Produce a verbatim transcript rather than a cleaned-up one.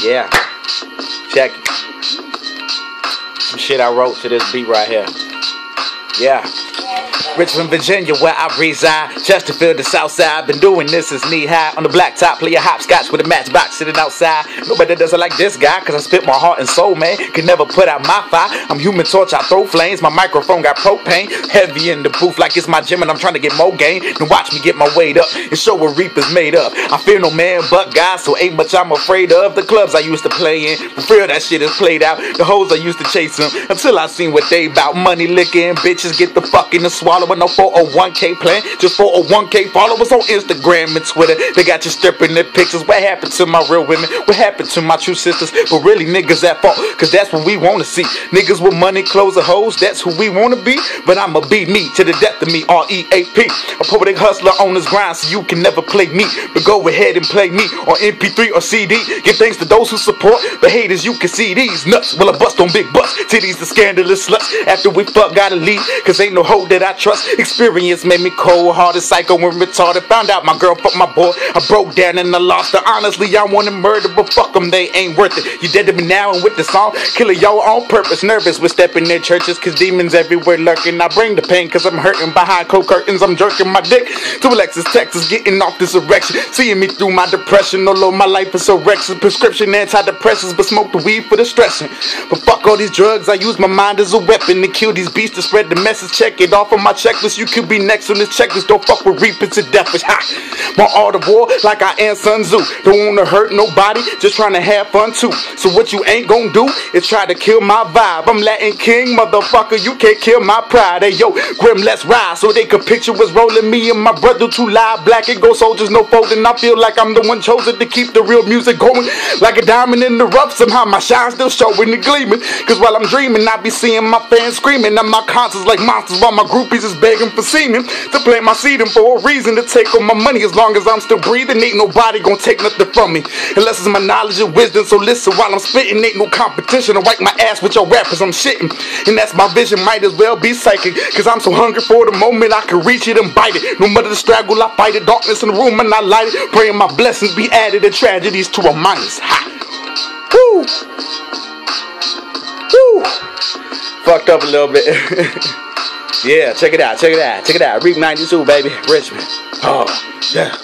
Yeah, check it. Some shit I wrote to this beat right here. Yeah. Richmond, Virginia, where I reside. Chesterfield, the south side. Been doing this since knee high. On the blacktop, play a hopscotch with a matchbox sitting outside. Nobody does it like this guy, cause I spit my heart and soul, man. Can never put out my fire. I'm human torch, I throw flames. My microphone got propane. Heavy in the booth like it's my gym and I'm trying to get more gain. Then watch me get my weight up and show what Reaper's made up. I fear no man but God, so ain't much I'm afraid of. The clubs I used to play in, for fear that shit is played out. The hoes I used to chase them until I seen what they bout. Money, liquor, and bitches get the fuck in the swallow. With no four oh one K plan, just four oh one K followers on Instagram and Twitter. They got you stripping their pictures. What happened to my real women? What happened to my true sisters? But really niggas at fault, cause that's what we wanna see. Niggas with money, clothes, and hoes, that's who we wanna be. But I'ma be me, to the depth of me, R E A P. A poetic hustler on this grind, so you can never play me. But go ahead and play me on M P three or C D. Give thanks to those who support, but haters, you can see these nuts. Well, I bust on big butts, titties the scandalous sluts. After we fuck, gotta leave, cause ain't no hoe that I trust. Experience made me cold-hearted, psycho and retarded. Found out my girl fucked my boy. I broke down and I lost her. Honestly, I wanted murder, but fuck them, they ain't worth it. You dead to me now and with the song, killing y'all on purpose. Nervous with stepping in churches, cause demons everywhere lurking. I bring the pain, cause I'm hurting behind cold curtains. I'm jerking my dick to Alexis, Texas, getting off this erection. Seeing me through my depression, although my life is so wretched. Prescription antidepressants, but smoke the weed for the stressing. But fuck all these drugs, I use my mind as a weapon to kill these beasts, to spread the message. Check it off on my checklist. You could be next on this checklist. Don't fuck with reapers to death. Ha! My art of war, like I am Sun Tzu. Don't wanna hurt nobody, just trying to have fun too. So what you ain't gonna do is try to kill my vibe. I'm Latin King, motherfucker. You can't kill my pride. Hey yo, Grim, let's ride, so they could picture what's rolling. Me and my brother too live, black and gold soldiers, no folding. I feel like I'm the one chosen to keep the real music going. Like a diamond in the rough, somehow my shine still showing and gleaming. Cause while I'm dreaming, I be seeing my fans screaming. And my concerts like monsters, while my groupies is begging for semen. To plant my seed in for a reason, to take all my money. As long as I'm still breathing, ain't nobody gonna take nothing from me, unless it's my knowledge and wisdom. So listen while I'm spitting, ain't no competition to wipe my ass with your rappers, I'm shitting. And that's my vision, might as well be psychic, cause I'm so hungry for the moment I can reach it and bite it. No matter the struggle, I fight it. Darkness in the room and I light it. Praying my blessings be added and tragedies to a minus. Ha! Woo! Woo! Fucked up a little bit. Yeah, check it out, check it out, check it out. Reap ninety-two, baby. Richmond. Oh, yeah.